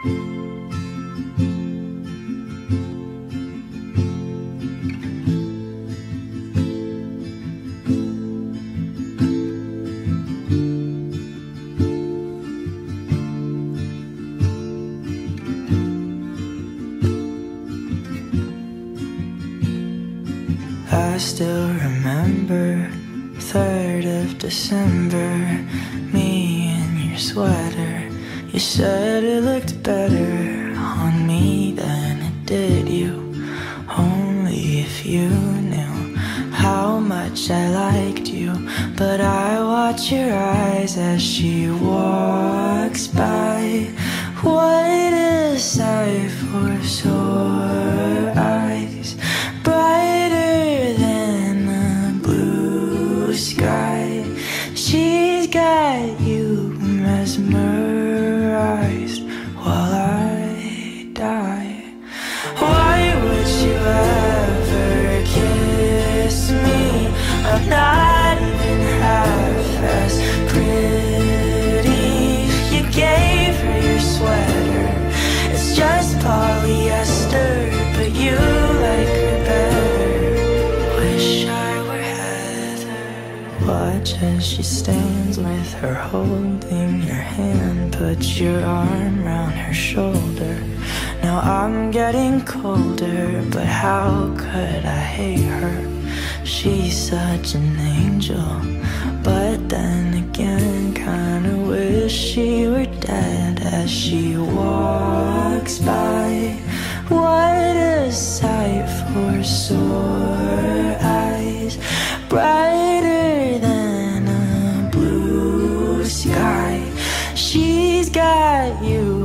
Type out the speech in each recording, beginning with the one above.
I still remember 3rd of December, me in your sweater. You said it looked better on me than it did you. Only if you knew how much I liked you. But I watch your eyes as she walks by. What a sight for sore eyes, brighter than the blue sky. She's got you mesmerized while I die. Why would you ever kiss me? I'm not even half as pretty. You gave her your sweater, it's just polyester, but you like her better. Wish I were Heather. Watch as she stands with her holding your hand, put your arm round her shoulder. Now I'm getting colder, but how could I hate her? She's such an angel, but then again kinda wish she were dead as she walks by. What a sight for sore eyes, brighter than a blue sky. She's got you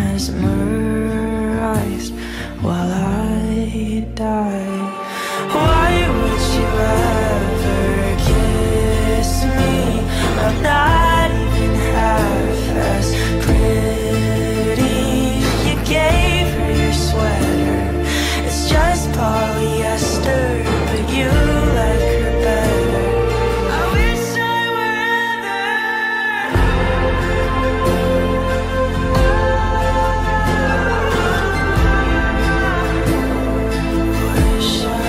mesmerized while I die. Why would you ever kiss me? I'm not even half as pretty. You gave her your sweater, it's just polyester, but you like her better. I wish I were Wish I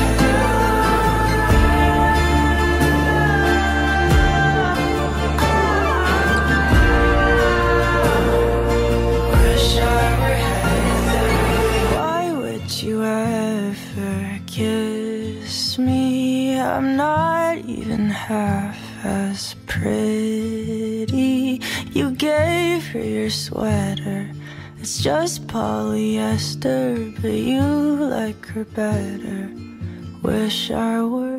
you ever kiss me? I'm not even half as pretty. You gave her your sweater, it's just polyester, but you like her better. Wish I were